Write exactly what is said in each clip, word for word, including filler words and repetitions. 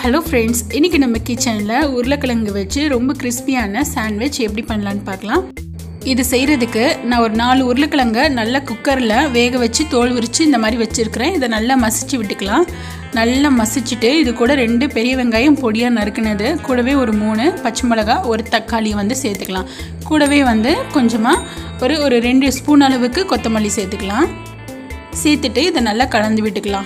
Hello friends, இன்னைக்கு நம்ம கிச்சன்ல உருளைக்கிழங்கு வச்சு ரொம்ப கிறிஸ்பியான சாண்ட்விச் எப்படி பண்ணலாம்னு பார்க்கலாம். இது செய்யறதுக்கு நான் ஒரு நாலு உருளைக்கிழங்க நல்ல குக்கர்ல வேக வச்சு தோல் உரிச்சு இந்த மாதிரி வச்சிருக்கேன். இத நல்லா மசிச்சு விட்டுக்கலாம். நல்லா மசிச்சிட்டு இது கூட ரெண்டு பெரிய வெங்காயம் பொடியா நறுக்குனது, கூடவே ஒரு மூணு பச்சை மிளகாய், ஒரு தக்காளி வந்து சேர்த்துக்கலாம். கூடவே வந்து கொஞ்சமா ஒரு ஒரு ரெண்டு ஸ்பூன் அளவுக்கு கொத்தமல்லி சேர்த்துக்கலாம். சேர்த்துட்டு இத நல்லா கலந்து விட்டுக்கலாம்.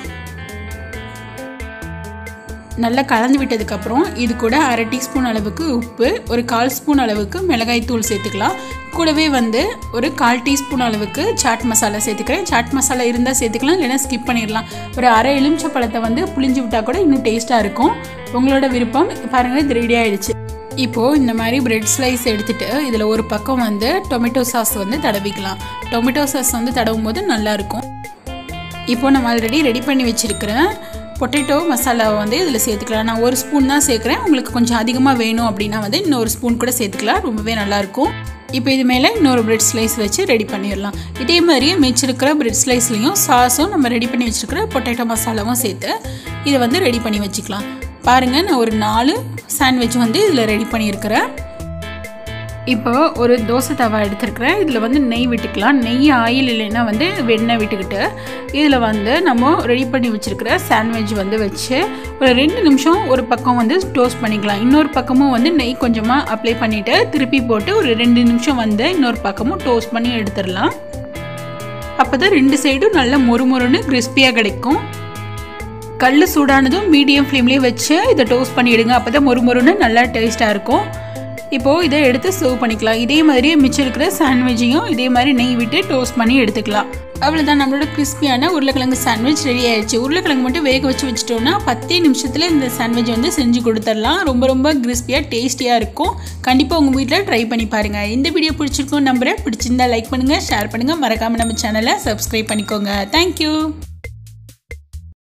நல்லா கலந்து விட்டதுக்கு அப்புறம் இது கூட அரை டீஸ்பூன் அளவுக்கு உப்பு, ஒரு கால் ஸ்பூன் அளவுக்கு மிளகாய் தூள் சேர்த்துக்கலாம். கூடவே வந்து ஒரு கால் டீஸ்பூன் அளவுக்கு சாட் மசாலா சேர்த்துக்கிறேன். சாட் மசாலா இருந்தால் சேர்த்துக்கலாம், இல்லைன்னா ஸ்கிப் பண்ணிடலாம். ஒரு அரை எலுமிச்சை பழத்தை வந்து புளிஞ்சு விட்டால் கூட இன்னும் டேஸ்ட்டாக இருக்கும். உங்களோட விருப்பம். பாருங்கள், இது ரெடி ஆகிடுச்சு. இப்போது இந்த மாதிரி பிரெட் ஸ்லைஸ் எடுத்துகிட்டு இதில் ஒரு பக்கம் வந்து டொமேட்டோ சாஸ் வந்து தடவிக்கலாம். டொமேட்டோ சாஸ் வந்து தடவும் போது நல்லாயிருக்கும். இப்போது நம்ம ஆல்ரெடி ரெடி பண்ணி வச்சுருக்கிறேன் பொட்டேட்டோ மசாலாவை வந்து இதில் சேர்த்துக்கலாம். நான் ஒரு ஸ்பூன் தான் சேர்க்குறேன். உங்களுக்கு கொஞ்சம் அதிகமாக வேணும் அப்படின்னா வந்து இன்னொரு ஸ்பூன் கூட சேர்த்துக்கலாம். ரொம்பவே நல்லாயிருக்கும். இப்போ இது மேலே இன்னொரு பிரெட் ஸ்லைஸ் வச்சு ரெடி பண்ணிடலாம். இதே மாதிரியே மிச்சிருக்கிற பிரெட் ஸ்லைஸ்லையும் சாஸும் நம்ம ரெடி பண்ணி வச்சுருக்கிற பொட்டேட்டோ மசாலாவும் சேர்த்து இதை வந்து ரெடி பண்ணி வச்சுக்கலாம். பாருங்கள், நான் ஒரு நாலு சாண்ட்விச் வந்து இதில் ரெடி பண்ணியிருக்கிறேன். இப்போ ஒரு தோசை தவா எடுத்துருக்கிறேன். இதில் வந்து நெய் விட்டுக்கலாம். நெய் ஆயில் இல்லைன்னா வந்து வெண்ணெய் விட்டுக்கிட்டு இதில் வந்து நம்ம ரெடி பண்ணி வச்சுருக்கிற சாண்ட்விச் வந்து வச்சு ஒரு ரெண்டு நிமிஷம் ஒரு பக்கம் வந்து டோஸ்ட் பண்ணிக்கலாம். இன்னொரு பக்கமும் வந்து நெய் கொஞ்சமாக அப்ளை பண்ணிவிட்டு திருப்பி போட்டு ஒரு ரெண்டு நிமிஷம் வந்து இன்னொரு பக்கமும் டோஸ்ட் பண்ணி எடுத்துடலாம். அப்போ தான் ரெண்டு சைடும் நல்லா மொறு மொறுன்னு கிறிஸ்பியாக கிடைக்கும். கல் சூடானதும் மீடியம் ஃப்ளேம்லேயே வச்சு இதை டோஸ்ட் பண்ணிவிடுங்க. அப்போ தான் மொறு மொறுன்னு நல்லா டேஸ்ட்டாக இருக்கும். இப்போது இதை எடுத்து சர்வ் பண்ணிக்கலாம். இதே மாதிரியே மிச்சம் இருக்கிற சாண்ட்விச்சையும் இதே மாதிரி நெய் விட்டு டோஸ்ட் பண்ணி எடுத்துக்கலாம். அவ்வளோதான், நம்மளோட கிறிஸ்பியான உருளைக்கிழங்கு சாண்ட்விச் ரெடி ஆயிடுச்சு. உருளைக்கிழங்கு மட்டும் வேக வச்சு வச்சுட்டோம்னா பத்தே நிமிஷத்தில் இந்த சாண்ட்விச் வந்து செஞ்சு கொடுத்துடலாம். ரொம்ப ரொம்ப கிறிஸ்பியாக டேஸ்டியாக இருக்கும். கண்டிப்பாக உங்கள் வீட்டில் ட்ரை பண்ணி பாருங்கள். இந்த வீடியோ பிடிச்சிருக்கோம் நம்புறேன். பிடிச்சிருந்தா லைக் பண்ணுங்கள், ஷேர் பண்ணுங்கள், மறக்காமல் நம்ம சேனலை சப்ஸ்கிரைப் பண்ணிக்கோங்க. தேங்க்யூ.